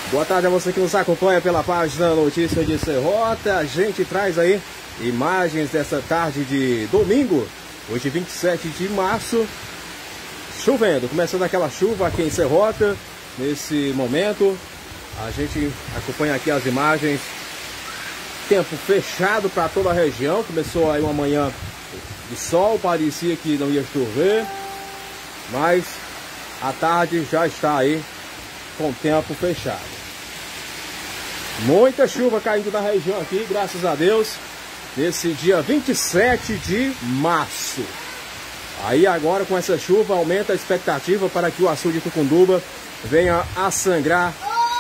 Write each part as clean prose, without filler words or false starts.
Boa tarde a você que nos acompanha pela página Notícias de Serrota. A gente traz aí imagens dessa tarde de domingo, hoje 27 de março, chovendo, começando aquela chuva aqui em Serrota. Nesse momento, a gente acompanha aqui as imagens, tempo fechado para toda a região. Começou aí uma manhã de sol, parecia que não ia chover, mas a tarde já está aí com o tempo fechado. Muita chuva caindo na região aqui, graças a Deus, nesse dia 27 de março. Aí agora com essa chuva aumenta a expectativa para que o açude Tucunduba venha a sangrar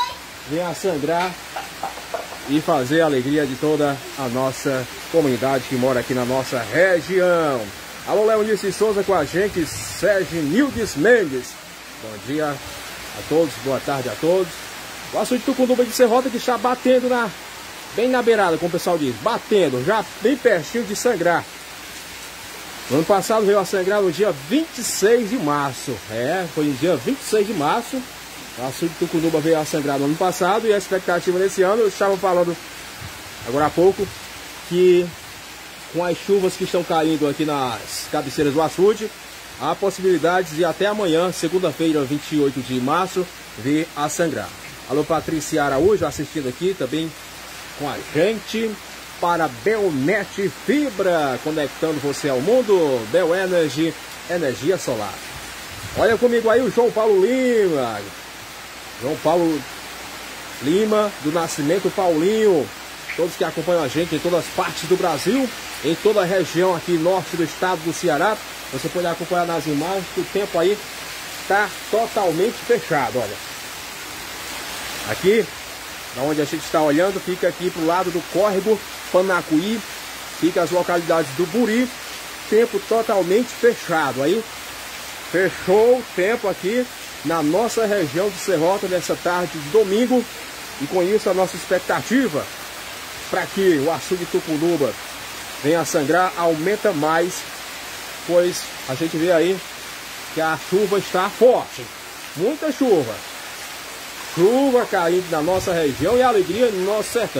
e fazer a alegria de toda a nossa comunidade que mora aqui na nossa região. Alô, Leonice Souza com a gente, Sérgio Nildes Mendes. Bom dia a todos, boa tarde a todos. O açude Tucunduba de Serrota que está batendo bem na beirada, como o pessoal diz, batendo, já bem pertinho de sangrar. No ano passado veio a sangrar no dia 26 de março. Foi no dia 26 de março. O açude Tucunduba veio a sangrar no ano passado e a expectativa nesse ano, eu estava falando agora há pouco, que com as chuvas que estão caindo aqui nas cabeceiras do açude, há possibilidades de até amanhã, segunda-feira, 28 de março, vir a sangrar. Alô, Patrícia Araújo assistindo aqui também com a gente. Para Belnet Fibra, conectando você ao mundo. Bel Energy, energia solar. Olha comigo aí o João Paulo Lima. João Paulo Lima, do Nascimento Paulinho. Todos que acompanham a gente em todas as partes do Brasil, em toda a região aqui norte do estado do Ceará. Você pode acompanhar nas imagens que o tempo aí está totalmente fechado, olha. Aqui, da onde a gente está olhando, fica aqui para o lado do córrego Panacuí, fica as localidades do Buri, tempo totalmente fechado. Aí, fechou o tempo aqui na nossa região de Serrota nessa tarde de domingo, e com isso a nossa expectativa para que o açude Tucunduba venha a sangrar aumenta mais, pois a gente vê aí que a chuva está forte, muita chuva. Chuva caindo na nossa região e alegria no nosso sertão.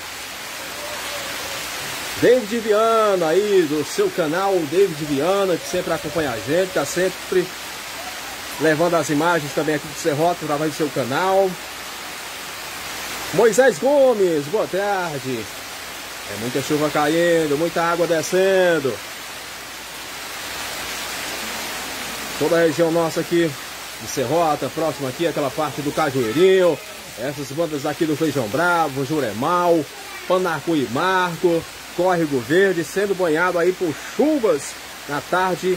David Viana aí do seu canal, David Viana, que sempre acompanha a gente, está sempre levando as imagens também aqui de Serrota através do seu canal. Moisés Gomes, boa tarde. É muita chuva caindo, muita água descendo. Toda a região nossa aqui de Serrota, próximo aqui, aquela parte do Cajueirinho, essas bandas aqui do Feijão Bravo, Juremal, Panacuí Marco, Córrego Verde, sendo banhado aí por chuvas na tarde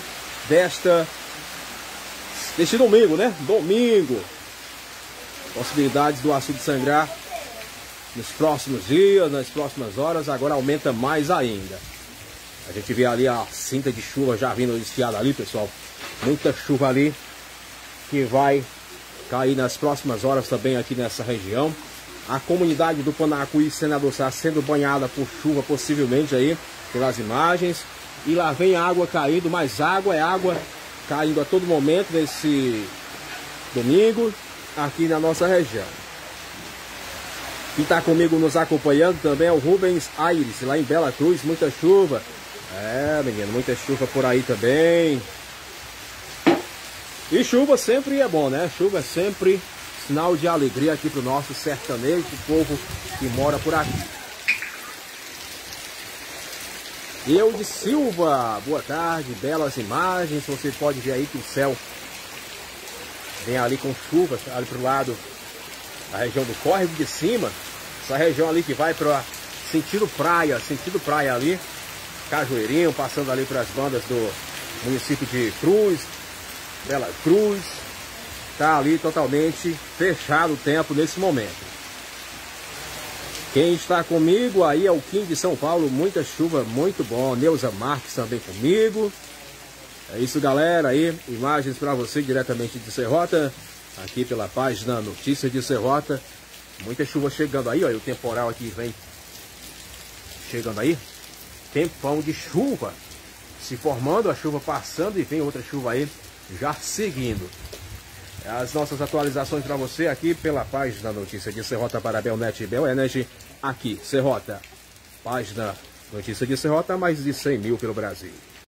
deste domingo, né? Domingo. Possibilidades do açude sangrar nos próximos dias, nas próximas horas, agora aumenta mais ainda. A gente vê ali a cinta de chuva já vindo desfiada ali, pessoal. Muita chuva ali, que vai cair nas próximas horas também aqui nessa região. A comunidade do Panacuí Senador Sá sendo banhada por chuva, possivelmente aí, pelas imagens. E lá vem água caindo, mas água caindo a todo momento nesse domingo, aqui na nossa região. Quem está comigo nos acompanhando também é o Rubens Aires, lá em Bela Cruz, muita chuva. Menino, muita chuva por aí também. E chuva sempre é bom, né? Chuva é sempre sinal de alegria aqui para o nosso sertanejo, o povo que mora por aqui. Eu de Silva, boa tarde, belas imagens. Você pode ver aí que o céu vem ali com chuva, ali para o lado da região do córrego de cima. Essa região ali que vai para sentido praia ali, Cajueirinho, passando ali para as bandas do município de Cruz, Bela Cruz, tá ali totalmente fechado o tempo nesse momento. Quem está comigo aí é o Kim de São Paulo, muita chuva, muito bom. Neuza Marques também comigo. É isso, galera, aí imagens para você diretamente de Serrota, aqui pela página Notícias de Serrota. Muita chuva chegando aí, olha o temporal aqui vem chegando aí. Tempão de chuva se formando, a chuva passando e vem outra chuva aí já seguindo. as nossas atualizações para você aqui pela página Notícia de Serrota para Belnet e Belenergy, aqui, Serrota. Página Notícia de Serrota, mais de 100 mil pelo Brasil.